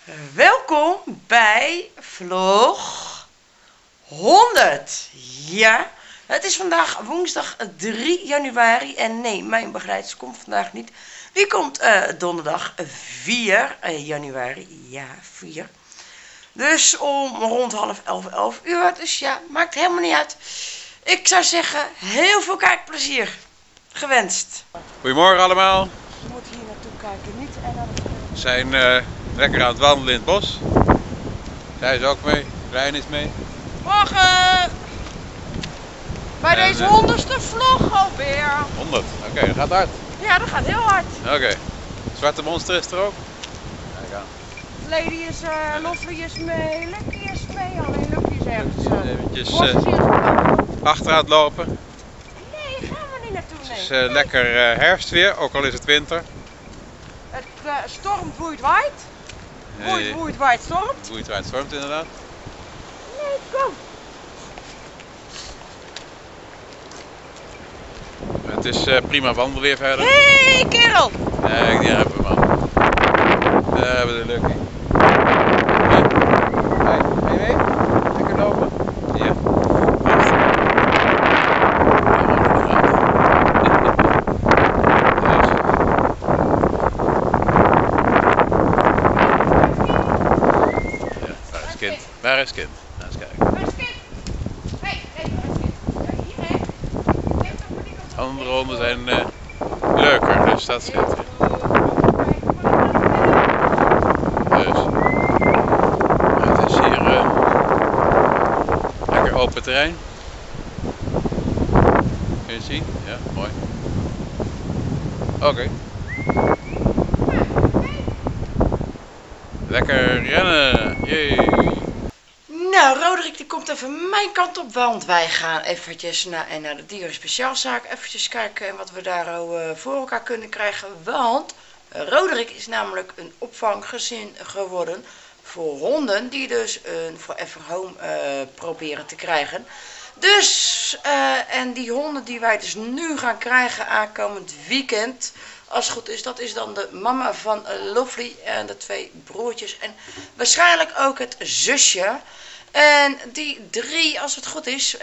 Welkom bij vlog 100. Ja, het is vandaag woensdag 3 januari en nee, mijn begeleidster komt vandaag niet. Die komt donderdag 4 januari, ja 4. Dus om rond half 11 uur, dus ja, maakt helemaal niet uit. Ik zou zeggen, heel veel kijkplezier gewenst. Goedemorgen allemaal. Je moet hier naartoe kijken, niet en dan... We zijn lekker aan het wandelen in het bos. Zij is ook mee, Rijn is mee. Morgen! Bij deze 100ste vlog alweer. 100, oké, dat gaat hard. Ja, dat gaat heel hard. Oké. Zwarte monster is er ook. Kijk aan. Lady is er, Lovely is mee, Lucky is mee, alleen Lucky is ergens. Eventjes Nee, achteruit lopen. gaan we niet naartoe, nee. Het is lekker herfstweer, ook al is het winter. Het stormt, woeit, waait. Woeit, waait, stormt. Woeit, waait, stormt inderdaad. Nee, kom. Het is prima wandelweer verder. Hey, kerel! Nee, die hebben we man. Daar hebben we de Lucky. Hey, ga je mee? Lekker lopen? Ja. Waar is kind? Nou, eens kijken. Waar is kind? Hey, waar is kind? Ja, hier, hè? Andere honden zijn leuker, dus dat scheelt weer. Dus, het is hier lekker open terrein. Kun je het zien? Ja, mooi. Oké. Lekker rennen! Yay! Nou, Roderick die komt even mijn kant op, want wij gaan eventjes naar de dieren speciaalzaak eventjes kijken wat we daar voor elkaar kunnen krijgen. Want Roderick is namelijk een opvanggezin geworden voor honden die dus een forever home proberen te krijgen. Dus, en die honden die wij dus nu gaan krijgen aankomend weekend, als het goed is, dat is dan de mama van Lovely en de 2 broertjes en waarschijnlijk ook het zusje. En die 3, als het goed is,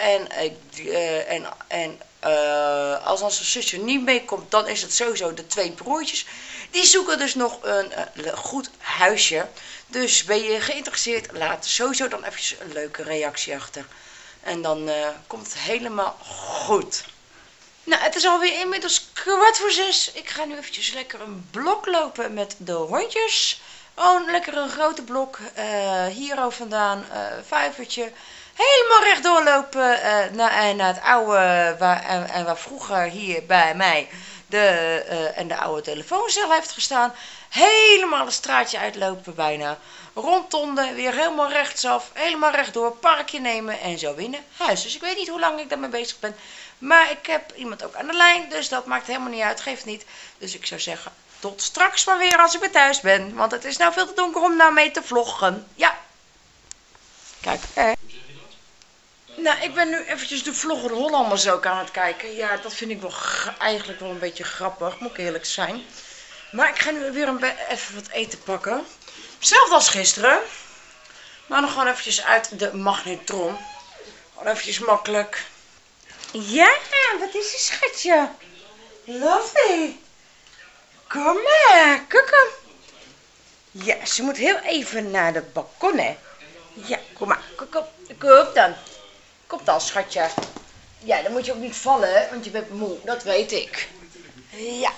als onze zusje niet meekomt, dan is het sowieso de 2 broertjes. Die zoeken dus nog een goed huisje. Dus ben je geïnteresseerd, laat sowieso dan eventjes een leuke reactie achter. En dan komt het helemaal goed. Nou, het is alweer inmiddels 5:15. Ik ga nu eventjes lekker een blok lopen met de hondjes. Oh, lekker een grote blok, hier al vandaan, vijvertje. Helemaal rechtdoor lopen naar het oude, waar vroeger hier bij mij de oude telefooncel heeft gestaan. Helemaal het straatje uitlopen bijna. Rondtonden, weer helemaal rechtsaf, helemaal rechtdoor, parkje nemen en zo weer naar huis. Dus ik weet niet hoe lang ik daarmee bezig ben. Maar ik heb iemand ook aan de lijn, dus dat maakt helemaal niet uit, geeft niet. Dus ik zou zeggen, tot straks maar weer als ik weer thuis ben. Want het is nou veel te donker om nou mee te vloggen. Ja. Kijk. Nou, ik ben nu eventjes de vlogger de Hollanders ook aan het kijken. Ja, dat vind ik wel eigenlijk wel een beetje grappig, moet ik eerlijk zijn. Maar ik ga nu weer even wat eten pakken. Hetzelfde als gisteren. Maar nog gewoon eventjes uit de magnetron. Gewoon eventjes makkelijk. Ja, wat is er, schatje? Lovely. Kom maar, kijk. Ja, ze moet heel even naar de balkon, hè. Ja, kom maar. Kom dan. Kom dan, schatje. Ja, dan moet je ook niet vallen, hè, want je bent moe. Dat weet ik. Ja.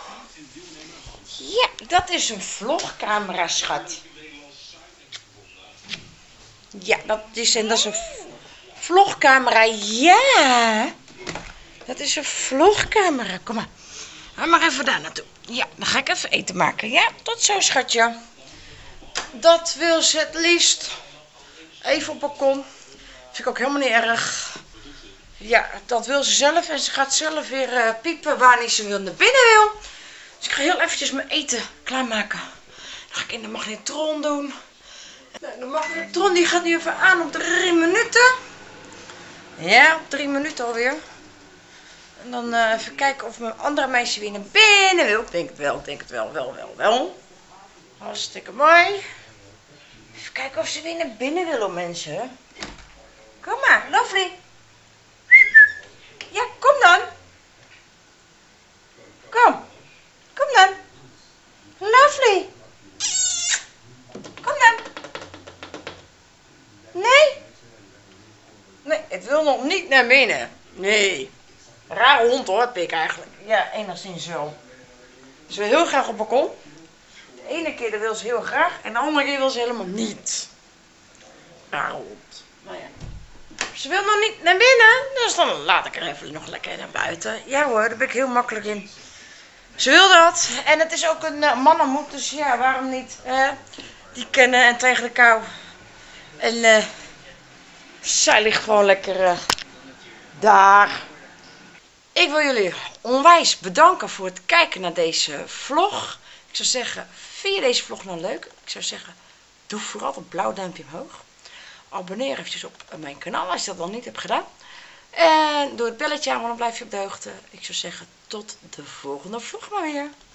Ja, dat is een vlogcamera, schat. Ja, dat is een vlogcamera. Ja. Dat is een vlogcamera. Kom maar. Ga maar even daar naartoe. Ja, dan ga ik even eten maken. Ja, tot zo, schatje. Dat wil ze het liefst. Even op het balkon. Vind ik ook helemaal niet erg. Ja, dat wil ze zelf. En ze gaat zelf weer piepen wanneer ze naar binnen wil. Dus ik ga heel eventjes mijn eten klaarmaken. Dan ga ik in de magnetron doen. Nou, de magnetron die gaat nu even aan op 3 minuten. Ja, op 3 minuten alweer. En dan even kijken of mijn andere meisje weer naar binnen wil. Ik denk het wel, wel. Hartstikke mooi. kijken of ze weer naar binnen willen, mensen. Kom maar, Lovely. Ja, kom dan. Kom. Kom dan. Lovely. Kom dan. Nee? Nee, het wil nog niet naar binnen. Nee. Rare hond hoor, Pik eigenlijk. Ja, enigszins wel. Ze wil heel graag op het balkon. De ene keer dat wil ze heel graag en de andere keer wil ze helemaal niet. Rare hond. Nou ja. Ze wil nog niet naar binnen, dus dan laat ik er even nog lekker naar buiten. Ja hoor, daar ben ik heel makkelijk in. Ze wil dat. En het is ook een mannenmoed, dus ja, waarom niet? Die kennen en tegen de kou. En zij ligt gewoon lekker daar. Ik wil jullie onwijs bedanken voor het kijken naar deze vlog. Ik zou zeggen, vind je deze vlog nou leuk? Ik zou zeggen, doe vooral een blauw duimpje omhoog. Abonneer eventjes op mijn kanaal als je dat nog niet hebt gedaan. En doe het belletje aan, want dan blijf je op de hoogte. Ik zou zeggen, tot de volgende vlog maar weer.